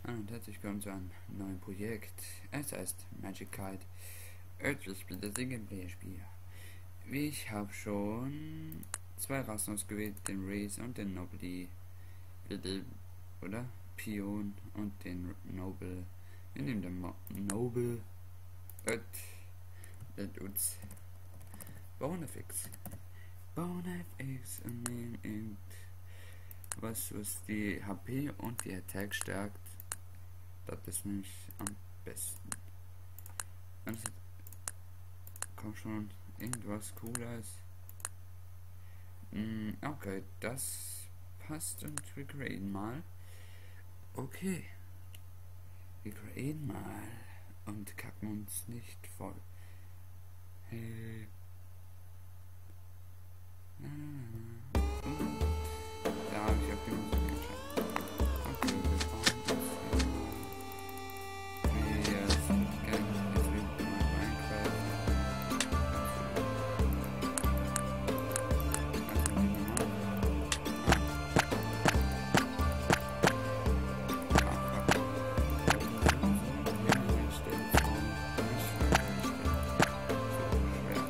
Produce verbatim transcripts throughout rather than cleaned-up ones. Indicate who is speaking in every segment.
Speaker 1: Hallo und herzlich willkommen zu einem neuen Projekt. Es heißt Magic Kite. Örtlich spielt das Singleplayer-Spiel. Ich habe schon zwei Rassen ausgewählt, den Race und den Noble, oder? Pion und den Noble. Wir nehmen den Mo Noble. Und let uns Bonefix. Bonefix und nehmen was, was die H P und die Attack stärkt. Das ist nicht am besten. Das kommt schon irgendwas Cooles. Mm, okay, das passt und wir graden mal. Okay. Wir graden mal und kacken uns nicht voll. Hey. Ah, und da habe ich auf die Musik geschaut. Okay, wir fahren das hier mal. Wir sind gerne, jetzt wird mal Minecraft. Also, wie normal. Ah. Ah, fuck. So, so, hier mal einstellen. So, nicht schwer einstellen. So, schwer.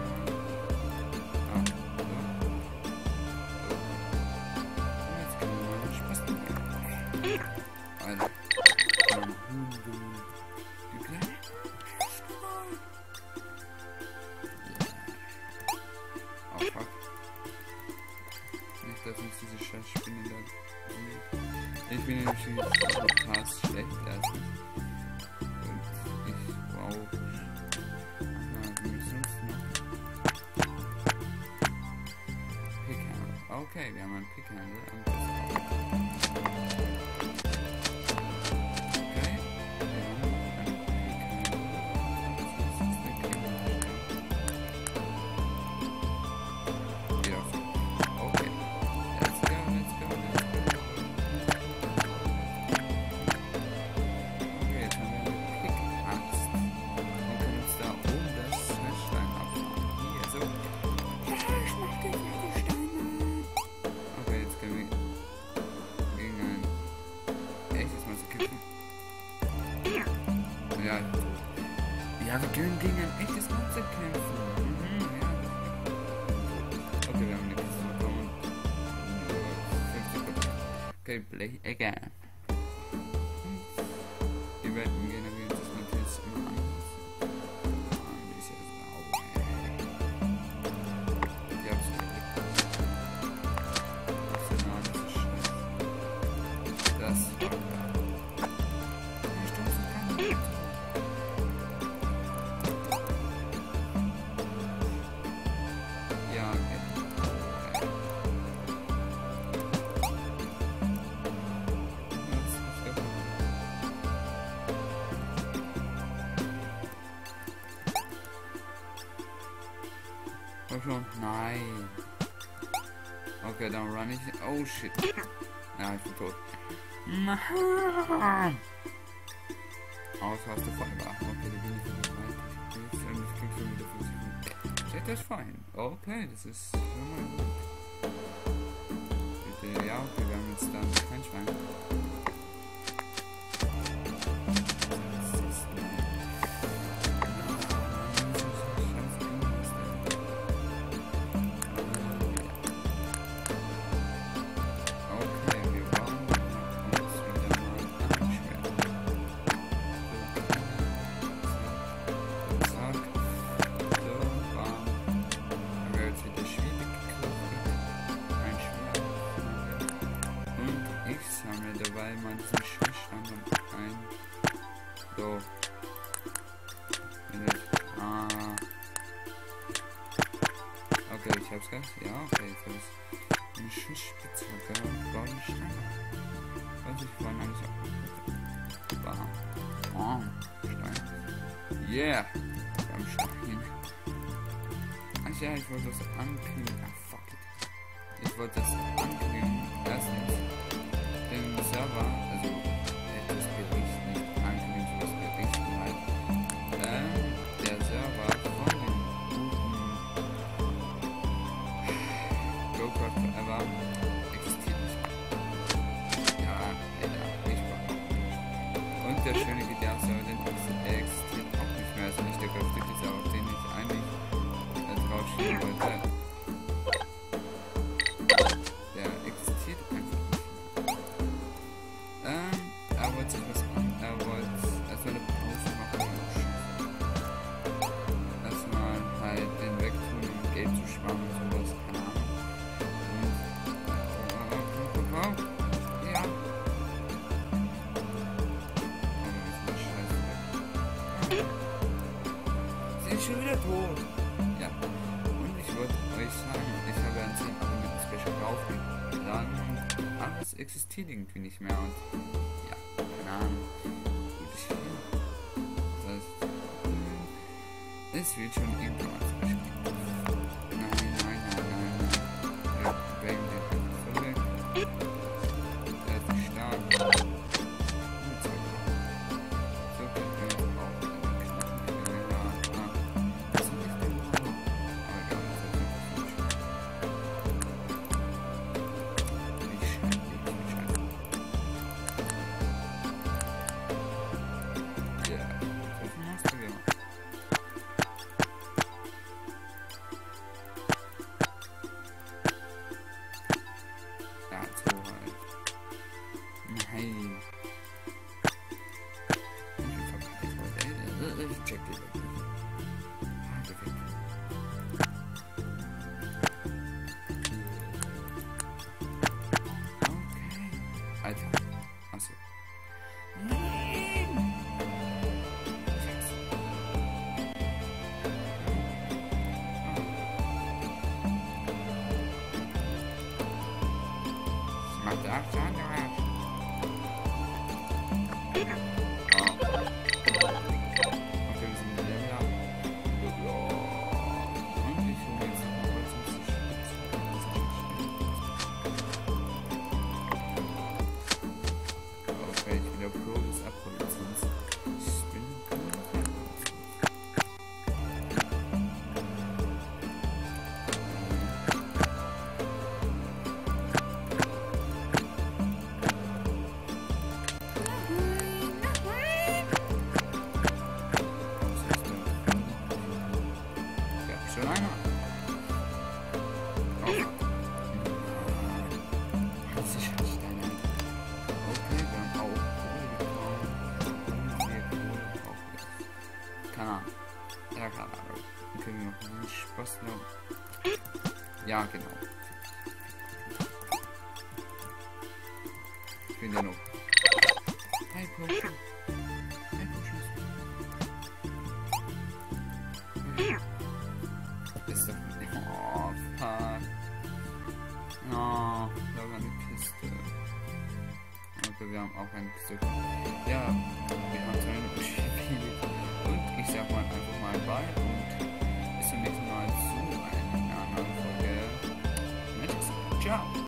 Speaker 1: Ah, so. Jetzt können wir mal Spaß machen. Alter. Du kleine. Oh fuck. Nicht, dass uns diese Scheißspinne da sieht. Ich bin nämlich schon fast schlecht erstens. Und ich brauche. Na, wir müssen uns noch. Pickhandle. Okay, wir haben einen Pickhandle und das auch. Okay, wir haben einen Pickhandle. Das ist der Pickhandle. Ja. Okay. Let's go, let's go, let's go. Okay, jetzt haben wir eine Pickaxe. Und können uns da oben das Schneestein abfahren. Hier, so. Ich mach den Steine. Okay, jetzt können wir gegen ein echtes Mal zu kippen. Ja. Ja, wir können gegen ein echtes Monster kämpfen. Mhm, ja. Okay, wir haben eine Kiste bekommen. fünfzig Prozent. Okay, play again. Die Wetten generieren sich natürlich immer anders. Ah, die ist ja sauber. Die hab's geklickt. Na, das ist scheiße. Das war geil. Die Stunde kann nicht. Ja, okay. Okay. Das ist kaputt. Komm schon. Nein. Okay, dann run ich. Oh shit. Ja, ich bin tot. Aus hast du Feuer. Okay, da bin ich wieder bereit. Jetzt und ich krieg schon wieder fünfzig. Steht das fein? Okay, das ist schon mal gut. Bitte, ja, okay, wir haben jetzt dann kein Schwein. Das ist okay, wir bauen uns wieder mal ein Schwert. Zack. So, bam. Dann wäre jetzt wieder schwierig gekriegt. Ein Schwert. Und ich sammle dabei mal diesen Schießstand ein. So. Ah. Okay, ich hab's ganz. Ja, okay, jetzt hab ich's. Eine Schussspitzhacke und Bausteine. Was ich vorhin eigentlich auch. Bam. Bam. Stein. Yeah. Beim Stein. Ach ja, ich wollte das ankündigen. Ah, fuck it. Ich wollte das ankündigen. Erstens den Server, also äh, das Bericht nicht ankündigen, das Berichten halt. Ähm, der Server von dem guten GoCraft Forever existiert nicht. Ja, Alter, ich war Und der schöne G T A-Server, den existiert auch nicht mehr. Also nicht der göttliche Server, auf den ich eigentlich äh, draufschieben wollte. Der existiert einfach nicht mehr. Ähm, er wollte sich was an. Er wollte erstmal eine Pause machen. Erstmal halt den wegtun, um Geld zu sparen und sowas. Keine Ahnung. Und, äh, äh, ja. Sie ist schon wieder tot. Ja. Und ich wollte euch sagen, ich habe ein zehn Abonnenten Special draufgeladen. Aber es existiert irgendwie nicht mehr. Und ja, keine Ahnung. Gut, ich das heißt, es wird schon irgendwann ein Special geben. Nein, nein, nein, nein, nein. Ja, wegen der Folge. Der ist nicht stark. Nein. Ich check die weg. Ah, perfekt. Okay. Alter. Achso. Nein! Ich mach da acht Schaden. Ja, keine Ahnung. Dann können wir noch einen Spaß noch. Ja, genau. Ich bin ja noch. Hi, Potion. Hi, Potion. Ist doch. Oh, fuck. Oh, da war eine Kiste. Okay, wir haben auch eine Kiste. Ja, wir haben zwei Minuten gespielt. Und ich sag mal einfach mal bye und bis zum nächsten Mal zu einer anderen Folge. Ciao.